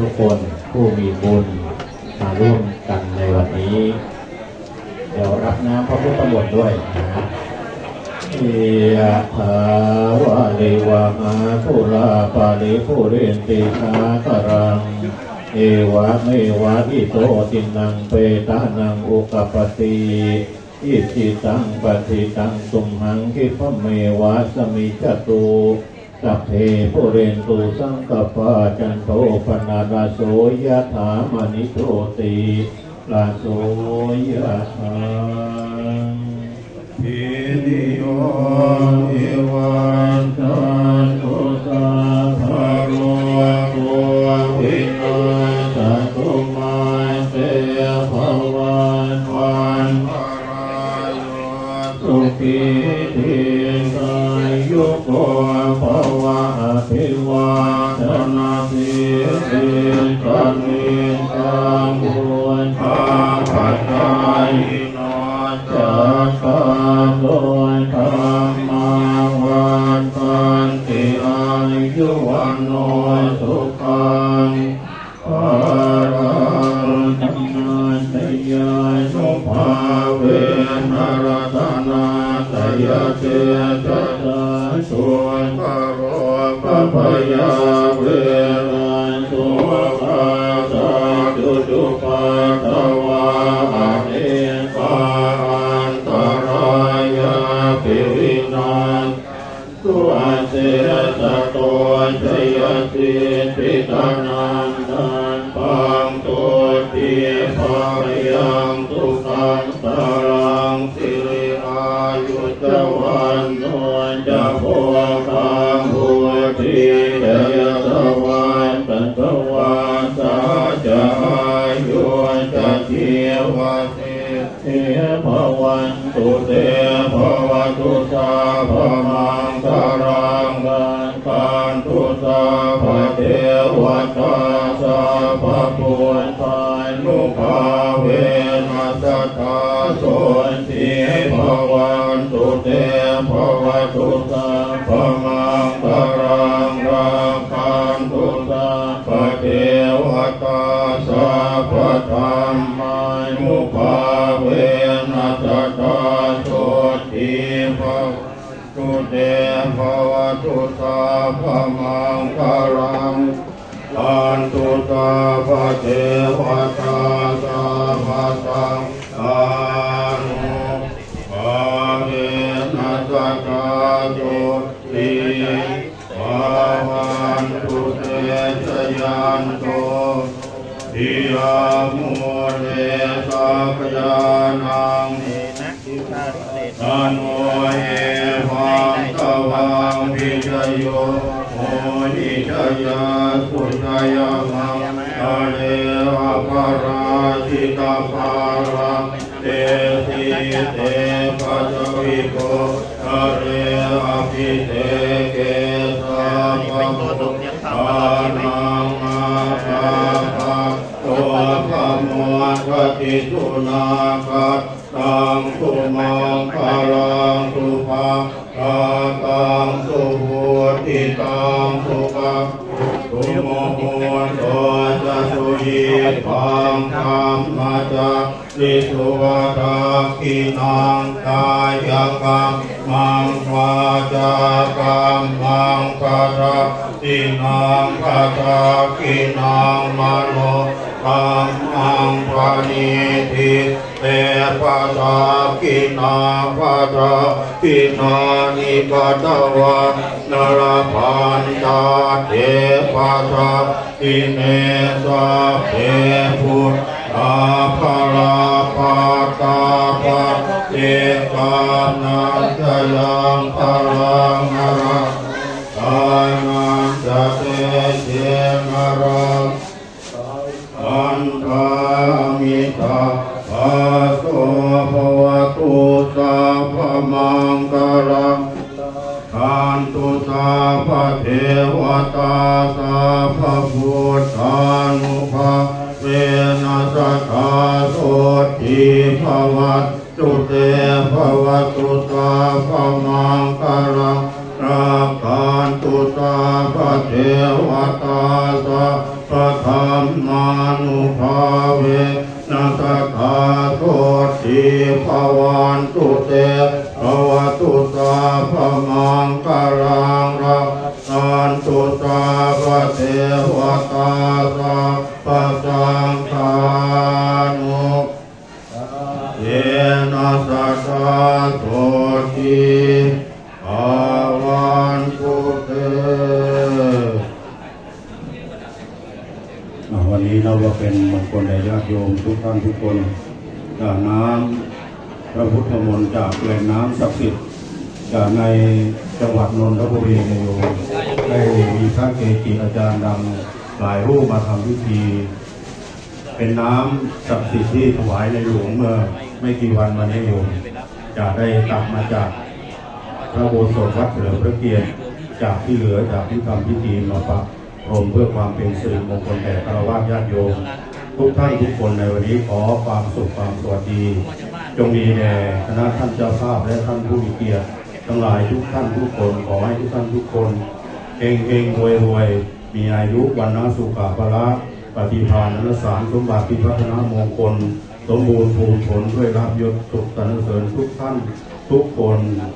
ทุกคนผู้มีบุญมาร่วมกันในวันนี้เดี๋ยวรับน้ำพระพุทธมนต์ด้วยนะยะถาวะลิวะหาภูราปาริภูเรนติสาคารังเอวะเมวะอิโตตินังเปตานังอุกปติอิจิตังปฏิตังตุมหังคิปะเมวะสมิจตุสัพเพปุเรนตุสังกปาจันโทปนาราโสยะถามณิโชติราโสยะถาอิติโยวิวันตันตุสัพพะโรโควินาศตุมาเตภวันวันสุขีทีกายุโกภวะอภิวาทนาสิริสันนิจังบุญภาปัจจายโนจัตตาโลธรรมาวันตันติอายุวันโนสุขังภารังธรรมาสยานุภาเวนะรัตนาสยเตจัตตาสุภโรปพยาเวรันตุภาตาจุจุปัตตวาเอปาอันตรายาภิวินันตุอาเสสะโตชยสิทธิตานันตันปังตุติภายังตุขันตารังสิริอายุจวันโนจะโพคังภูติเดยตวันตันตวันสาจะอายุจะเทียวสิเทภวันตุเตภวตุสาภมังคารังกันกันตุสาภเทวตาสาภปุญญานุภาเวนัสตาโสติภวันตุเตภวตุสาภมังคารังกันตุสาภเทวตาสาภธรรมานุภาเวนัสตาโสติภตุเตภวตุสาภมังคารังกันตุสาภเทวตาสาภสังฆานุภาเวนัสตาโสติภวันตุเตชยันโตทิยามุเรสัพยานังตันโมเอวังตวังพิจโยโมนิจยาสุจยามังทะเลอภราชิตาภารังเตติเตปัจวิโกทะเลอภิเตเกสาภะปานังอาภาภะโตภะโมทะติสุนาคัตตังสุมังคารังสุภาตังสุภูติตังสุขังสุโมโหโตจะสุยิปังธรรมจักสิสุวัฏกินังกายกรรมังวาจากรรมังกัจจินังกัจกินังมโนกรรมังปณิทิเตปัสสะกินาปัสสะกินานิปัตตวะนรพันตาเทปัสสะกิเนสะเทพุทธาภราภาตาภะเจกานันจยังภรังนรกานันจะเตเจนรอันตามิตาภาโสภวตุสาภมังคารังขันตุสาภเทวตาสาภพุทธานุภาเวนัสตาโสติภวัตตุเตภวตุสาภมังคารังรักขันตุสาภเทวตาสาภธรรภวันตุเตภวตุตาภมังคารังรักขันตุตาภเทวตาสัพพสังฆานุเยนะสัจจโสติภวันตุเตวันนี้เราก็เป็นมงคลแด่ญาติโยมทุกท่านทุกคนจากน้ำพระพุทธมนต์จากแหล่งน้ำศักดิ์สิทธิ์จากในจังหวัดนนทบุรีในโยมได้มีพระเกจิอาจารย์ดังหลายรูปมาทำพิธีเป็นน้ำศักดิ์สิทธิ์ที่ถวายในหลวงเมื่อไม่กี่วันมานี้โยมจะได้ตักมาจากพระโบสถ์วัดเฉลิมพระเกียรติจากที่เหลือจากที่ทำพิธีมาปะพรมเพื่อความเป็นสิริมงคลแก่ฆราวาสญาติโยมทุกท่านทุกคนในวันนี้ขอความสุขความสวัสดีจงมีแด่คณะท่านเจ้าภาพและท่านผู้มีเกียรติทั้งหลายทุกท่านทุกคนขอให้ทุกท่านทุกคนเฮงรวยมีอายุวันนะสุขภาระปฏิภาณนสารสมบัติพัฒนามงคลสมบูรณ์ภูมิผลด้วยลาภยศสุขสรรเสริญทุกท่านทุกคน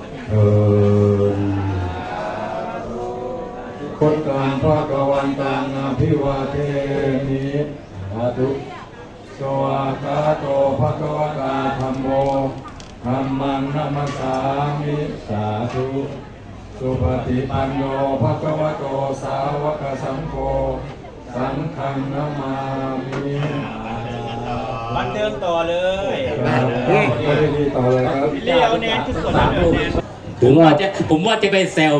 พุทธังภะคะวันตังอะภิวาเทมิสาธุสวากาโตภะคะวะตาธัมโมธัมมังนัมมัสสามิสาธุสุปฏิปันโนภะคะวะโตสาวกสังโฆสังฆังนามามิบันเดิมต่อเลยต่อเลยครับเลี้ยวเน้นทุกคนผมว่าจะไปแซว